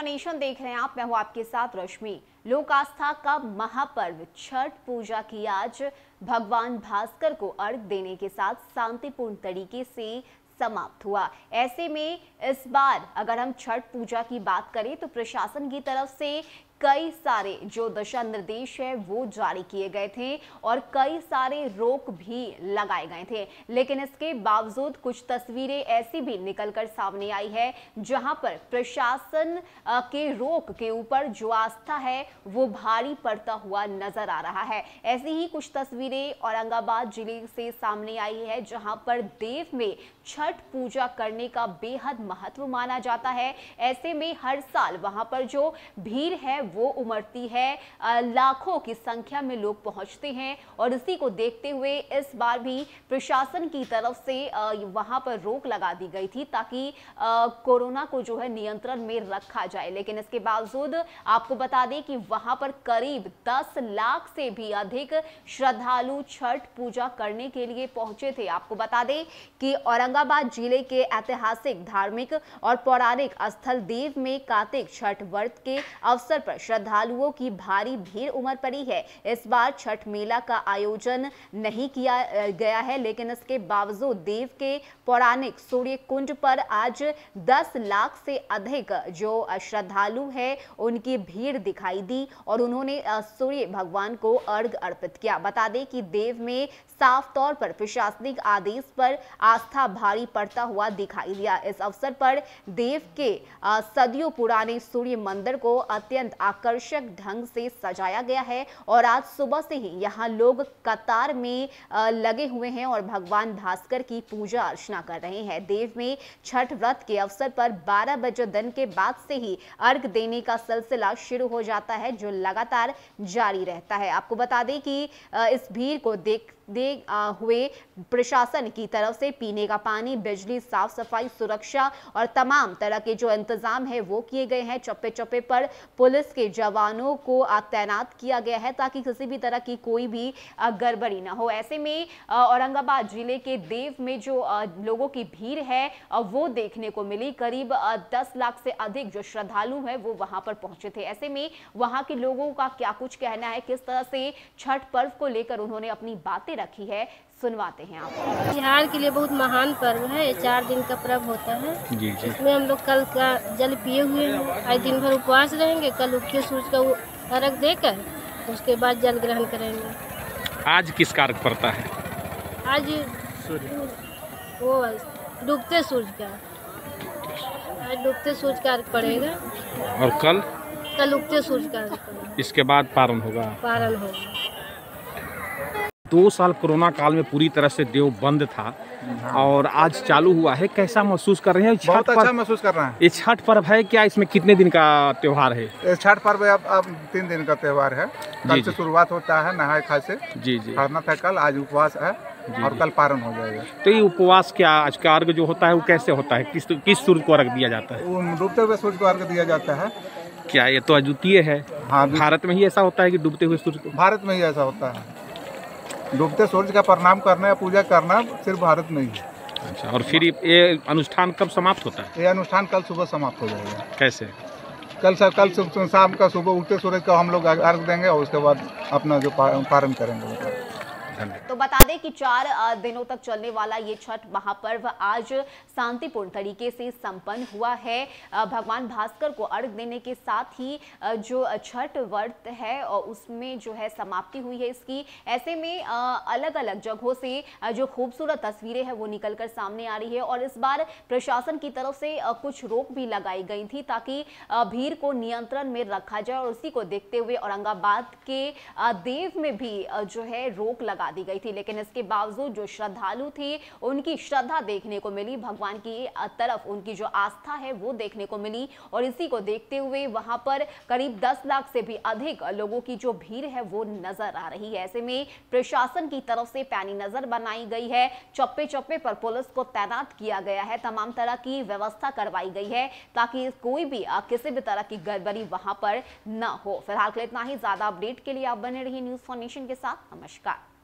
Nation देख रहे हैं आप। मैं हूं आपके साथ रश्मि। लोक आस्था का महापर्व छठ पूजा की आज भगवान भास्कर को अर्घ देने के साथ शांतिपूर्ण तरीके से समाप्त हुआ। ऐसे में इस बार अगर हम छठ पूजा की बात करें तो प्रशासन की तरफ से कई सारे जो दिशा निर्देश है वो जारी किए गए थे और कई सारे रोक भी लगाए गए थे, लेकिन इसके बावजूद कुछ तस्वीरें ऐसी भी निकलकर सामने आई है जहां पर प्रशासन के रोक के ऊपर जो आस्था है वो भारी पड़ता हुआ नजर आ रहा है। ऐसी ही कुछ तस्वीरें औरंगाबाद जिले से सामने आई है जहां पर देव में छठ पूजा करने का बेहद महत्व माना जाता है। ऐसे में हर साल वहां पर जो भीड़ है वो उमड़ती है, लाखों की संख्या में लोग पहुंचते हैं और इसी को देखते हुए इस बार भी प्रशासन की तरफ से वहां पर रोक लगा दी गई थी ताकि कोरोना को जो है नियंत्रण में रखा जाए। लेकिन इसके बावजूद आपको बता दें कि वहां पर करीब 10 लाख से भी अधिक श्रद्धालु छठ पूजा करने के लिए पहुंचे थे। आपको बता दें कि औरंगाबाद जिले के ऐतिहासिक, धार्मिक और पौराणिक स्थल देव में कार्तिक छठ व्रत के अवसर पर श्रद्धालुओं की भारी भीड़ उमड़ पड़ी है। इस बार छठ मेला का आयोजन नहीं किया गया है, लेकिन इसके बावजूद देव के पौराणिक सूर्य कुंड पर आज 10 लाख से अधिक जो श्रद्धालु है उनकी भीड़ दिखाई दी और उन्होंने सूर्य भगवान को अर्घ अर्पित किया। बता दें कि देव में साफ तौर पर प्रशासनिक आदेश पर आस्था भारी पड़ता हुआ दिखाई दिया। इस अवसर पर देव के सदियों पुराने सूर्य मंदिर को अत्यंत आकर्षक ढंग से सजाया गया है और आज सुबह से ही यहाँ लोग कतार में लगे हुए हैं और भगवान भास्कर की पूजा अर्चना कर रहे हैं। देव में छठ व्रत के अवसर पर 12 बजे दिन के बाद से ही अर्घ देने का सिलसिला शुरू हो जाता है जो लगातार जारी रहता है। आपको बता दें कि इस भीड़ को देखते हुए प्रशासन की तरफ से पीने का पानी, बिजली, साफ सफाई, सुरक्षा और तमाम तरह के जो इंतजाम है वो किए गए हैं। चप्पे चप्पे पर पुलिस के जवानों को तैनात किया गया है ताकि किसी भी तरह की कोई भी गड़बड़ी ना हो। ऐसे में औरंगाबाद जिले के देव में जो लोगों की भीड़ है वो देखने को मिली। करीब 10 लाख से अधिक जो श्रद्धालु हैं वो वहां पर पहुंचे थे। ऐसे में वहां के लोगों का क्या कुछ कहना है, किस तरह से छठ पर्व को लेकर उन्होंने अपनी बातें रखी है, सुनवाते हैं आप। बिहार के लिए बहुत महान पर्व है। 4 दिन का पर्व होता है। जी जी। इसमें हम लोग कल का जल पिए हुए हैं, आज दिन भर उपवास रहेंगे। कल उगते सूरज का अर्घ देकर उसके बाद जल ग्रहण करेंगे। आज किस कारक पड़ता है? आज वो डूबते सूरज का, आज डूबते सूरज का अर्घ पड़ेगा और कल उगते सूरज का अर्घ पड़ेगा। इसके बाद पारण होगा। 2 साल कोरोना काल में पूरी तरह से देव बंद था और आज चालू हुआ है। कैसा महसूस कर रहे हैं? बहुत अच्छा महसूस कर रहे हैं। ये छठ पर्व है क्या? इसमें कितने दिन का त्योहार है? छठ पर्व अब 3 दिन का त्योहार है। कल से शुरुआत होता है नहाए खाए से। जी जी। खरना था कल, आज उपवास है और कल पारण हो जाएगा। तो ये उपवास क्या, आज का अर्घ जो होता है वो कैसे होता है? किस सूर्य को अर्घ दिया जाता है? डूबते हुए सूर्य को अर्घ दिया जाता है। क्या ये तो अद्वितीय है? हाँ, भारत में ही ऐसा होता है कि डूबते हुए सूर्य को? भारत में ही ऐसा होता है। डूबते सूरज का प्रणाम करना या पूजा करना सिर्फ भारत में ही है। अच्छा, और फिर ये अनुष्ठान कब समाप्त होता है? ये अनुष्ठान कल सुबह समाप्त हो जाएगा। कैसे? कल शाम का सुबह उगते सूरज का हम लोग अर्घ देंगे और उसके बाद अपना जो पारण करेंगे। तो बता दें कि 4 दिनों तक चलने वाला ये छठ महापर्व आज शांतिपूर्ण तरीके से संपन्न हुआ है। भगवान भास्कर को अर्घ देने के साथ ही जो छठ व्रत है उसमें जो है समाप्ति हुई है इसकी। ऐसे में अलग अलग जगहों से जो खूबसूरत तस्वीरें हैं वो निकलकर सामने आ रही है और इस बार प्रशासन की तरफ से कुछ रोक भी लगाई गई थी ताकि भीड़ को नियंत्रण में रखा जाए और उसी को देखते हुए औरंगाबाद के देव में भी जो है रोक लगा दी गई थी। लेकिन इसके बावजूद जो श्रद्धालु थे उनकी श्रद्धा देखने को मिली, भगवान की तरफ उनकी जो आस्था है वो देखने को मिली और इसी को देखते हुए वहां पर करीब 10 लाख से भी अधिक लोगों की जो भीड़ है वो नजर आ रही है। ऐसे में प्रशासन की तरफ से पैनी नजर बनाई गई है, चप्पे चप्पे पर पुलिस को तैनात किया गया है, तमाम तरह की व्यवस्था करवाई गई है ताकि कोई भी किसी भी तरह की गड़बड़ी वहां पर न हो। फिलहाल के लिए इतना ही। ज्यादा अपडेट के लिए आप बने रहिए न्यूज़ फॉर नेशन के साथ। नमस्कार।